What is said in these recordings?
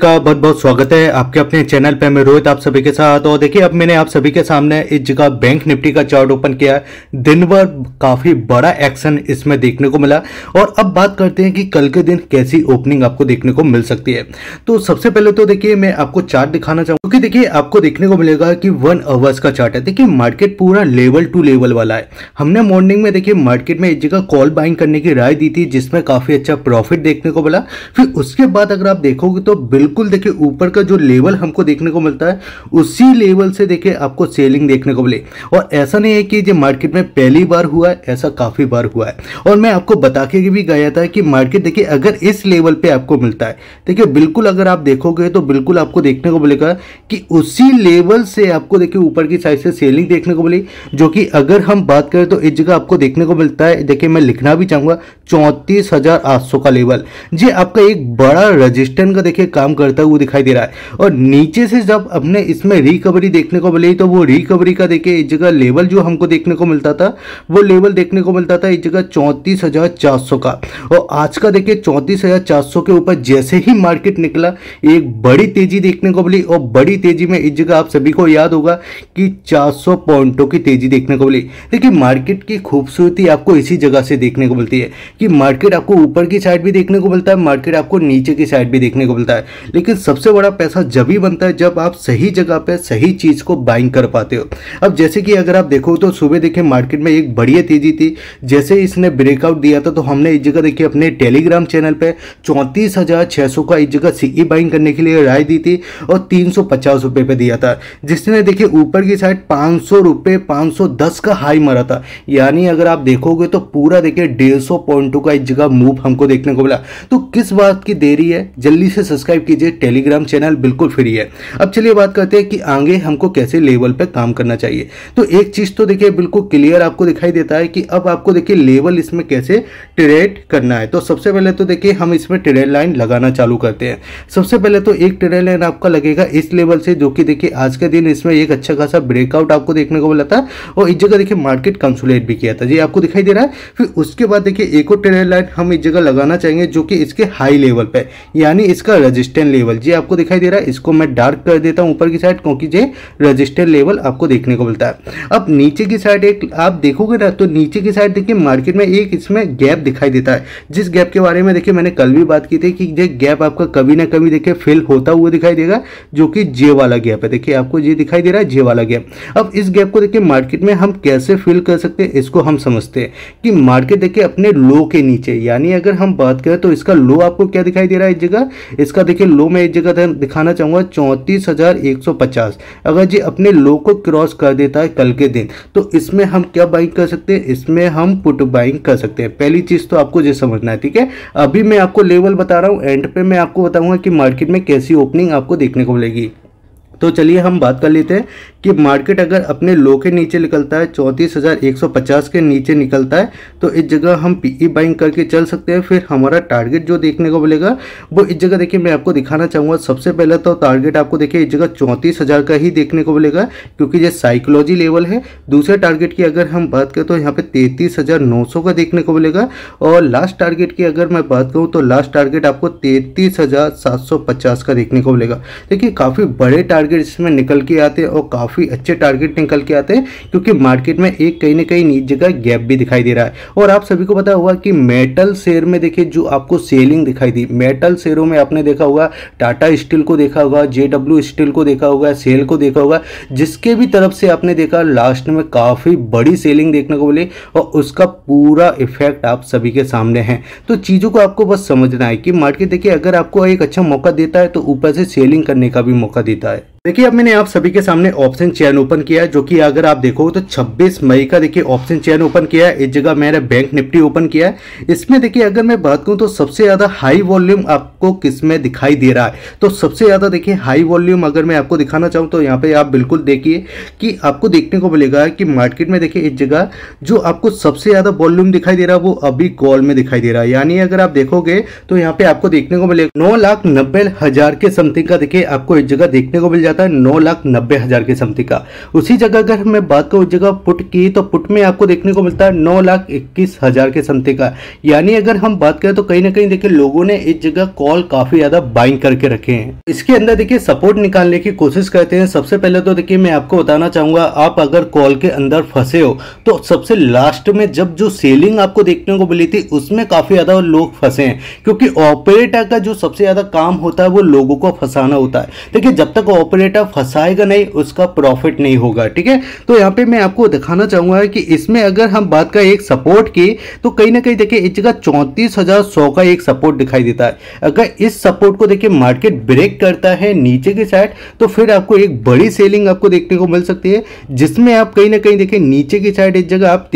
का बहुत बहुत स्वागत है आपके अपने चैनल पे। मैं रोहित आप सभी के साथ। और देखिए अब मैंने आप सभी के सामने इस जगह बैंक निफ्टी का चार्ट ओपन किया है। दिन भर काफी बड़ा एक्शन इसमें देखने को मिला। और अब बात करते हैं कि कल के दिन कैसी ओपनिंग आपको देखने को मिल सकती है। तो सबसे पहले तो देखिए मैं आपको चार्ट दिखाना चाहूंगा, क्योंकि देखिए आपको देखने को मिलेगा कि 1 आवर्स का चार्ट है। देखिए मार्केट पूरा लेवल टू लेवल वाला है। हमने मॉर्निंग में देखिए मार्केट में इस जगह कॉल बाइंग करने की राय दी थी, जिसमें काफी अच्छा प्रॉफिट देखने को मिला। फिर उसके बाद अगर आप देखोगे तो बिल्कुल देखिए ऊपर का जो लेवल हमको देखने को मिलता है उसी लेवल से देखिए आपको सेलिंग देखने को मिले। और ऐसा नहीं है कि जो मार्केट में पहली बार हुआ है, ऐसा काफी बार हुआ है। और मैं आपको बता के भी गया था कि मार्केट देखिए अगर इस लेवल पे आपको मिलता है, देखिए बिल्कुल अगर आप देखोगे तो बिल्कुल आपको देखने को मिलेगा कि उसी लेवल से आपको देखिए ऊपर की साइड से सेलिंग देखने को मिली, जो कि अगर हम बात करें तो इस जगह आपको देखने को मिलता है। देखिए मैं लिखना भी चाहूंगा 34,800 का लेवल, जी आपका एक बड़ा रजिस्टेंस का देखिए काम करता हुआ दिखाई दे रहा है। और नीचे से जब अपने इसमें रिकवरी देखने को मिली तो वो रिकवरी का देखिए इस जगह लेवल जो हमको देखने को मिलता था, वो लेवल देखने को मिलता था इस जगह 34,400 का। और आज का देखिए 34,400 के ऊपर जैसे ही मार्केट निकला एक बड़ी तेजी देखने को मिली। और बड़ी तेजी में इस जगह आप सभी को याद होगा कि 400 पॉइंटों की तेजी देखने को मिली। देखिए मार्केट की खूबसूरती आपको इसी जगह से देखने को मिलती है कि मार्केट आपको ऊपर की साइड भी देखने को मिलता है, मार्केट आपको नीचे की साइड भी देखने को मिलता है। लेकिन सबसे बड़ा पैसा जब ही बनता है जब आप सही जगह पे सही चीज को बाइंग कर पाते हो। अब जैसे कि अगर आप देखो तो सुबह देखिए मार्केट में एक बढ़िया तेजी थी, जैसे इसने ब्रेकआउट दिया था तो हमने इस जगह देखिए अपने टेलीग्राम चैनल पे 34,600 का इस जगह सीई बाइंग करने के लिए राय दी थी और 350 रुपए पे दिया था, जिसने देखिए ऊपर की साइड 500 रुपए 510 का हाई मारा था। यानी अगर आप देखोगे तो पूरा देखिए 150 पॉइंटों का इस जगह मूव हमको देखने को मिला। तो किस बात की देरी है, जल्दी से सब्सक्राइब कीजिए, टेलीग्राम चैनल बिल्कुल फ्री है। अब चलिए बात करते हैं कि आगे हमको कैसे लेवल पे काम करना चाहिए। तो एक चीज तो देखिए बिल्कुल क्लियर आपको दिखाई देता है कि अब आपको देखिए लेवल इसमें कैसे ट्रेड करना है। तो सबसे पहले तो देखिए हम इसमें ट्रेड लाइन लगाना चालू करते हैं। सबसे पहले तो एक ट्रेड लाइन आपका लगेगा इस लेवल से, जो कि देखिए आज के दिन इसमें एक अच्छा खासा ब्रेकआउट आपको देखने को मिला था और इस जगह देखिए मार्केट कंसोलिडेट भी किया था, जी आपको दिखाई दे रहा है। फिर उसके बाद देखिए एक और ट्रेड लाइन हम इस जगह लगाना चाहेंगे जो कि इसके हाई लेवल पे, यानी इसका रेजिस्टेंस लेवल, जी आपको दिखाई दे रहा है। इसको मैं डार्क कर देता हूं ऊपर की साइड, क्योंकि ये रेजिस्टेंस लेवल आपको देखने को मिलता है। अब नीचे की साइड एक आप देखोगे ना तो नीचे की साइड देखिए मार्केट में एक इसमें गैप दिखाई देता है, जिस गैप के बारे में देखिए मैंने कल भी बात की थी कि ये गैप आपका कभी ना कभी देखिए फिल होता हुआ दिखाई देगा, जो कि जे वाला गैप है। देखिए आपको ये दिखाई दे रहा है जे वाला गैप। अब इस गैप को देखिए मार्केट में हम कैसे फिल कर सकते हैं, इसको हम समझते हैं कि मार्केट देखिए अपने लो के नीचे, यानी अगर हम बात करें तो इसका लो आपको क्या दिखाई दे रहा है इस जगह, इसका देखिए लो मैं इस जगह दिखाना चाहूंगा 34,150। अगर जी अपने लो को क्रॉस कर देता है कल के दिन तो इसमें हम क्या बाइंग कर सकते हैं, इसमें हम पुट बाइंग कर सकते हैं। पहली चीज तो आपको ये समझना है, ठीक है। अभी मैं आपको लेवल बता रहा हूं, एंड पे मैं आपको बताऊंगा कि मार्केट में कैसी ओपनिंग आपको देखने को मिलेगी। तो चलिए हम बात कर लेते हैं कि मार्केट अगर अपने लो के नीचे निकलता है 34,150 के नीचे निकलता है तो इस जगह हम पीई बाइंग करके चल सकते हैं। फिर हमारा टारगेट जो देखने को मिलेगा वो इस जगह देखिए मैं आपको दिखाना चाहूँगा। सबसे पहले तो टारगेट आपको देखिए इस जगह 34,000 का ही देखने को मिलेगा, क्योंकि ये साइकोलॉजी लेवल है। दूसरे टारगेट की अगर हम बात करें तो यहाँ पे 33,900 का देखने को मिलेगा। और लास्ट टारगेट की अगर मैं बात करूँ तो लास्ट टारगेट आपको 33,750 का देखने को मिलेगा। देखिए काफ़ी बड़े टारगेट इसमें निकल के आते हैं और काफी अच्छे टारगेट निकल के आते हैं, क्योंकि मार्केट में एक कहीं ना कहीं नीचे जगह गैप भी दिखाई दे रहा है। और आप सभी को पता होगा कि मेटल शेयर में देखिए जो आपको सेलिंग दिखाई दी, मेटल शेयरों में आपने देखा होगा, टाटा स्टील को देखा होगा, जेडब्ल्यू स्टील को देखा होगा, सेल को देखा होगा, जिसके भी तरफ से आपने देखा लास्ट में काफी बड़ी सेलिंग देखने को मिली और उसका पूरा इफेक्ट आप सभी के सामने है। तो चीजों को आपको बस समझना है कि मार्केट देखिए अगर आपको एक अच्छा मौका देता है तो ऊपर से सेलिंग करने का भी मौका देता है। देखिए अब मैंने आप सभी के सामने ऑप्शन चेन ओपन किया है, जो कि अगर आप देखो तो 26 मई का देखिए ऑप्शन चेन ओपन किया है। इस जगह मैंने बैंक निफ्टी ओपन किया है। इसमें देखिए अगर मैं बात करूं तो सबसे ज्यादा हाई वॉल्यूम आपको किस में दिखाई दे रहा है, तो सबसे ज्यादा देखिए हाई वॉल्यूम अगर मैं आपको दिखाना चाहूँ तो यहाँ पे आप बिल्कुल देखिए कि आपको देखने को मिलेगा कि मार्केट में देखिए इस जगह जो आपको सबसे ज्यादा वॉल्यूम दिखाई दे रहा है वो अभी कॉल में दिखाई दे रहा है। यानी अगर आप देखोगे तो यहाँ पे आपको देखने को मिलेगा 9,90,000 के समथिंग का देखिए आपको इस जगह देखने को मिल जाता जाता है 9,90,000 के समथिंग का। उसी जगह अगर मैं बात करूँ जगह पुट की, तो पुट में आपको देखने को मिलता है 9,21,000 के समथिंग का। यानी अगर हम बात करें तो कहीं ना कहीं देखिए लोगों ने इस जगह कॉल काफी ज्यादा बाइंग करके रखे हैं। इसके अंदर देखिए सपोर्ट निकालने की कोशिश करते हैं। सबसे पहले तो देखिए मैं आपको बताना चाहूंगा, आप अगर कॉल के अंदर फंसे हो तो सबसे लास्ट में जब जो सेलिंग आपको देखने को मिली थी उसमें काफी ज्यादा लोग फंसे हैं, क्योंकि ऑपरेटर का जो सबसे ज्यादा काम होता है वो लोगों को फंसाना होता है। देखिए जब तक ऑपरेटर फंसाएगा नहीं उसका प्रॉफिट नहीं होगा, ठीक है। तो यहाँ पे मैं आपको दिखाना चाहूंगा कि इसमें अगर हम बात करें एक सपोर्ट की, तो कहीं ना कहीं देखिए इस जगह 34,100 का एक सपोर्ट दिखाई देता है। अगर इस सपोर्ट को देखिए मार्केट ब्रेक करता है नीचे की साइड, तो फिर आपको एक बड़ी सेलिंग आपको देखने को मिल सकती है, जिसमें आप कहीं ना कहीं देखिए नीचे की साइड इस जगह आप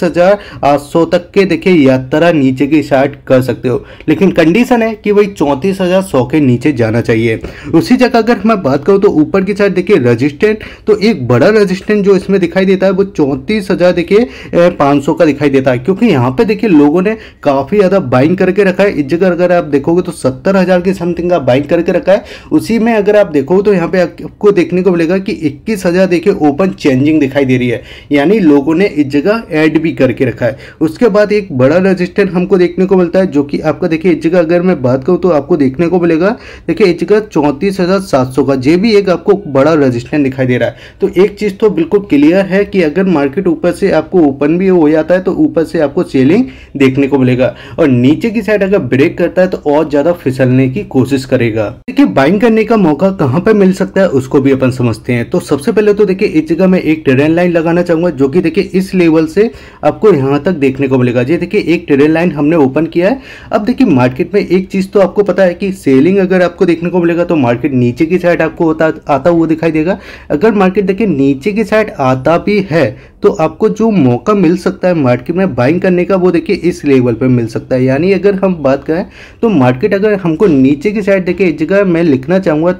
33,800 तक के देखिए यात्रा नीचे की साइड कर सकते हो। लेकिन कंडीशन है कि वही 34,100 के नीचे जाना चाहिए। उसी जगह अगर मैं बात करूं तो ऊपर की साइड देखिए रजिस्टेंट, तो एक बड़ा रजिस्टेंट जो इसमें दिखाई देता है वो 34,000 देखिए 500 का दिखाई देता है, क्योंकि यहाँ पे देखिए लोगों ने काफी ज्यादा बाइंग करके रखा है। इस जगह अगर आप देखोगे तो 70,000 के समथिंग का बाइंग करके रखा है। उसी में अगर आप देखो तो यहाँ पे आपको देखने को मिलेगा कि 21,000 देखिए ओपन चेंजिंग दिखाई दे रही है, यानी लोगों ने इस जगह ऐड भी करके रखा है। उसके बाद एक बड़ा रजिस्टेंट हमको देखने को मिलता है, जो कि आपका देखिए इस जगह अगर मैं बात करूँ तो आपको देखने को मिलेगा देखिए इस जगह 34,700 का, ये भी एक आपको बड़ा रजिस्टेंट दिखाई दे रहा है। तो एक चीज तो बिल्कुल क्लियर है कि अगर मार्केट ऊपर से आपको ओपन भी हो जाता है तो ऊपर से आपको सेलिंग देखने को मिलेगा, और नीचे की साइड अगर ब्रेक करता है तो और ज्यादा फिसलने की कोशिश करेगा। देखिए बाइंग करने का मौका कहां पर मिल सकता है उसको भी अपन समझते हैं। तो सबसे पहले तो देखिए इस जगह मैं एक ट्रेंड लाइन लगाना चाहूंगा, जो कि देखिए इस लेवल से आपको यहां तक देखने को मिलेगा। ये देखिए एक ट्रेंड लाइन हमने ओपन किया है। अब देखिए मार्केट में एक चीज तो आपको पता है कि सेलिंग अगर आपको देखने को मिलेगा तो मार्केट नीचे की साइड आपको आता हुआ दिखाई देगा। अगर मार्केट देखिए नीचे की साइड आता भी है तो आपको जो मौका मिल सकता है मार्केट में बाइंग करने का वो देखिए इस लेवल पे मिल सकता है। यानी अगर हम बात करें तो मार्केट अगर हमको नीचे की साइड देखिए इस जगह मैं लिखना चाहूँगा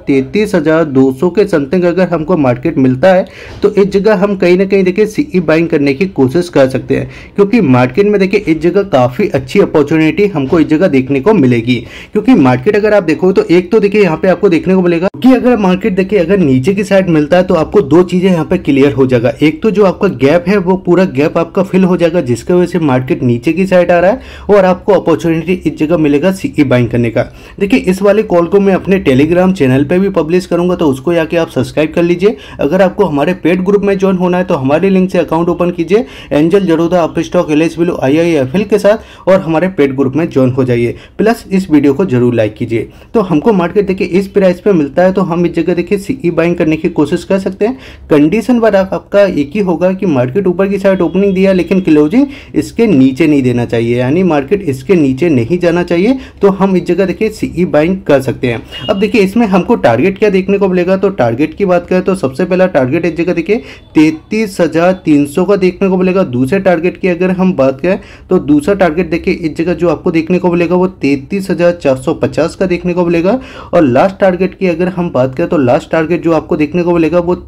33,200 के समथिंग अगर हमको मार्केट मिलता है तो इस जगह हम कहीं ना कहीं देखिए सीई बाइंग करने की कोशिश कर सकते हैं, क्योंकि मार्केट में देखिए इस जगह काफ़ी अच्छी अपॉर्चुनिटी हमको इस जगह देखने को मिलेगी। क्योंकि मार्केट अगर आप देखो तो एक तो देखिए यहाँ पे आपको देखने को मिलेगा कि अगर मार्केट देखिए अगर नीचे की साइड मिलता है तो आपको दो चीज़ें यहाँ पे क्लियर हो जाएगा। एक तो जो आपका गैप है वो पूरा गैप आपका फिल हो जाएगा, जिसकी वजह से मार्केट नीचे की साइड आ रहा है, और आपको अपॉर्चुनिटी इस जगह मिलेगा सीई बाइंग करने का। देखिए इस वाले कॉल को मैं अपने टेलीग्राम चैनल पे भी पब्लिश करूंगा, तो उसको जाके आप सब्सक्राइब कर लीजिए। अगर आपको हमारे पेड ग्रुप में ज्वाइन होना है तो हमारे लिंक से अकाउंट ओपन कीजिए एंजल जरोधा अपस्टॉक LHW IIFL के साथ, और हमारे पेड ग्रुप में ज्वाइन हो जाइए। प्लस इस वीडियो को जरूर लाइक कीजिए। तो हमको मार्केट देखिए इस प्राइस पे मिलता है तो हम इस जगह देखिए सीई बाइंग करने की कोशिश कर सकते हैं। कंडीशन पर आपका एक ही होगा कि मार्केट ऊपर की साइड ओपनिंग दिया लेकिन क्लोजिंग इसके नीचे नहीं देना चाहिए, यानी मार्केट इसके नीचे नहीं जाना चाहिए, तो हम इस जगह देखिए सीई बाइंग कर सकते हैं। अब देखिए इसमें हमको टारगेट क्या देखने को मिलेगा, तो टारगेट की बात करें तो सबसे पहला टारगेट इस जगह देखिए 33,300 का देखने को मिलेगा। दूसरे टारगेट की अगर हम बात करें तो दूसरा टारगेट देखिए इस जगह जो आपको देखने को मिलेगा वो 33,450 का देखने को मिलेगा। और लास्ट टारगेट की अगर हम बात करें तो लास्ट टारगेट जो आपको देखने को मिलेगा वो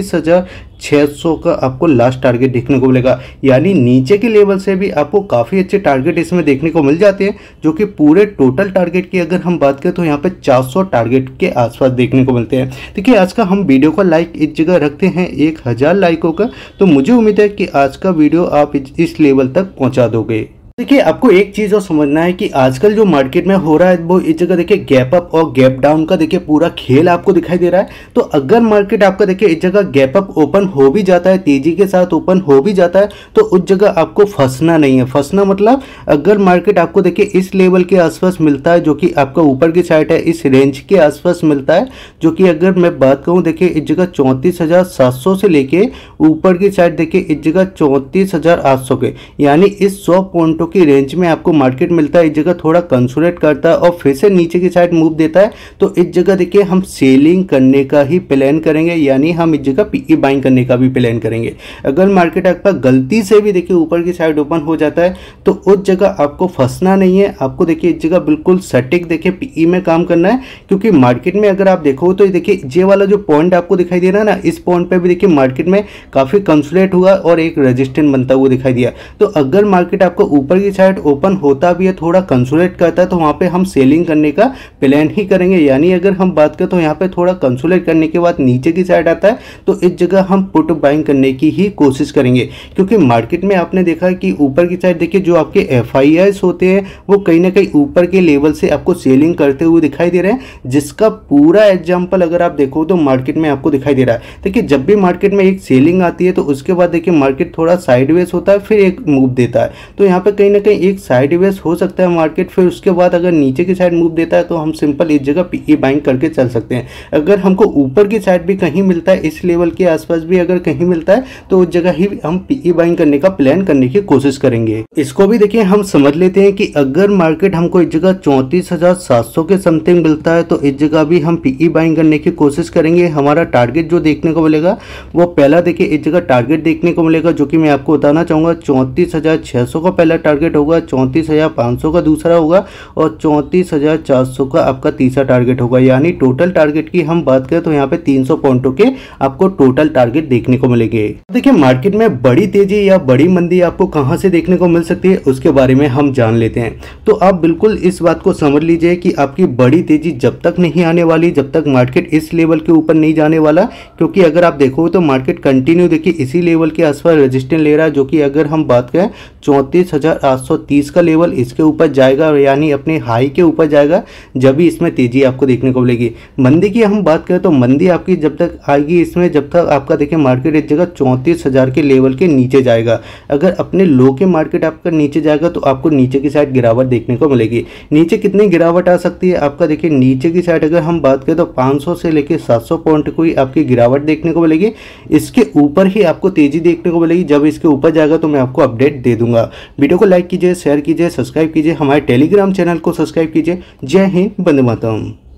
33,600 का आपको लास्ट टारगेट देखने को मिलेगा। यानी नीचे के लेवल से भी आपको काफ़ी अच्छे टारगेट इसमें देखने को मिल जाते हैं, जो कि पूरे टोटल टारगेट की अगर हम बात करें तो यहाँ पे 400 टारगेट के आसपास देखने को मिलते हैं। देखिए आज का हम वीडियो का लाइक इस जगह रखते हैं 1000 लाइकों का, तो मुझे उम्मीद है कि आज का वीडियो आप इस लेवल तक पहुँचा दोगे। देखिए आपको एक चीज और समझना है कि आजकल जो मार्केट में हो रहा है वो इस जगह देखिए गैप अप और गैप डाउन का देखिए पूरा खेल आपको दिखाई दे रहा है। तो अगर मार्केट आपका देखिए इस जगह गैप अप ओपन हो भी जाता है, तेजी के साथ ओपन हो भी जाता है, तो उस जगह आपको फंसना नहीं है। फंसना मतलब अगर मार्केट आपको देखिए इस लेवल के आसपास मिलता है, जो कि आपका ऊपर की साइड है, इस रेंज के आसपास मिलता है, जो कि अगर मैं बात करूँ देखिए इस जगह 34,700 से लेके ऊपर की साइड देखिए इस जगह 34,800 के, यानी इस 100 पॉइंटों की रेंज में आपको मार्केट मिलता है। इस जगह थोड़ा कंसोलिडेट करता है और फिर से नीचे की साइड मूव देता है, तो इस जगह देखिए हम सेलिंग करने का ही प्लान करेंगे, यानी हम इस जगह पीई बाइंग करने का भी प्लान करेंगे। अगर मार्केट आपका गलती से भी देखिए ऊपर की साइड ओपन हो जाता है तो उस जगह आपको फंसना नहीं है। आपको देखिए इस जगह बिल्कुल सटीक देखिए पीई में काम करना है, क्योंकि मार्केट में अगर आप देखो तो देखिए ये वाला जो पॉइंट आपको दिखाई दे रहा है ना, इस पॉइंट पे भी देखिए मार्केट में काफी कंसोलिडेट हुआ और एक रेजिस्टेंस बनता हुआ दिखाई दिया। तो अगर मार्केट आपको ऊपर की साइड ओपन होता भी है, थोड़ा कंसोलिडेट करता है, तो वहाँ पे हम सेलिंग करने का प्लान ही करेंगे। यानी अगर हम बात करें तो यहाँ पे थोड़ा कंसोलिडेट करने के बाद नीचे की साइड आता है तो इस जगह हम पुट बाइंग करने की ही कोशिश करेंगे, क्योंकि मार्केट में आपने देखा है कि ऊपर की साइड देखिए जो आपके FIIs होते हैं वो कहीं ना कहीं ऊपर के लेवल से आपको सेलिंग करते हुए दिखाई दे रहे हैं, जिसका पूरा एग्जाम्पल अगर आप देखो तो मार्केट में आपको दिखाई दे रहा है। देखिए जब भी मार्केट में एक सेलिंग आती है तो उसके बाद देखिए मार्केट थोड़ा साइडवेज होता है, फिर एक मूव देता है। तो यहाँ पे कहीं ना कहीं एक साइडवेज हो सकता है मार्केट, फिर उसके बाद अगर नीचे की साइड मूव देता है तो हम सिंपल इस जगह PE बाइंग करके चल सकते हैं। अगर हमको ऊपर की साइड भी कहीं मिलता है, इस लेवल के आसपास भी अगर कहीं मिलता है तो उस जगह ही हम PE बाइंग करने का प्लान करने की कोशिश करेंगे। इसको भी देखिए हम समझ लेते हैं कि अगर मार्केट हमको इस जगह 34,700 के समथिंग मिलता है तो इस जगह भी हम PE बाइंग करने की कोशिश करेंगे। हमारा टारगेट जो देखने को मिलेगा वो पहला देखिए इस जगह टारगेट देखने को मिलेगा, जो कि मैं आपको बताना चाहूँगा 34,600 का पहला टारगेट होगा, 34,500 का दूसरा होगा और 34,400 का आपका तीसरा टारगेट होगा। यानी टोटल टारगेट की हम बात करें तो यहाँ पे 300 पॉइंटों के आपको टोटल टारगेट देखने को मिलेंगे। देखिए मार्केट में बड़ी तेजी या बड़ी मंदी आपको कहां से देखने को मिल सकती है उसके बारे में हम जान लेते हैं। तो आप बिल्कुल इस बात को समझ लीजिए कि आपकी बड़ी तेजी जब तक नहीं आने वाली, जब तक मार्केट इस लेवल के ऊपर नहीं जाने वाला, क्योंकि अगर आप देखो तो मार्केट कंटिन्यू देखिए इसी लेवल के आसपास रेजिस्टेंस ले रहा है, जो कि अगर हम बात करें 34,830 का लेवल इसके ऊपर जाएगा, यानी अपने हाई के ऊपर जाएगा, जब भी इसमें तेजी आपको देखने को मिलेगी। मंदी की हम बात करें तो मंदी आपकी जब तक आएगी इसमें, जब तक आपका देखिए मार्केट इस जगह 34,000 के लेवल के नीचे जाएगा। अगर अपने लो के मार्केट आपका नीचे जाएगा तो आपको नीचे की साइड गिरावट देखने को मिलेगी। नीचे कितनी गिरावट आ सकती है आपका देखिए नीचे की साइड अगर हम बात करें तो 500 से लेकर 700 पॉइंट की आपकी गिरावट देखने को मिलेगी। इसके ऊपर ही आपको तेजी देखने को मिलेगी। जब इसके ऊपर जाएगा तो मैं आपको अपडेट दे दूंगा। वीडियो को लाइक कीजिए, शेयर कीजिए, सब्सक्राइब कीजिए, हमारे टेलीग्राम चैनल को सब्सक्राइब कीजिए। जय हिंद, वंदे मातरम।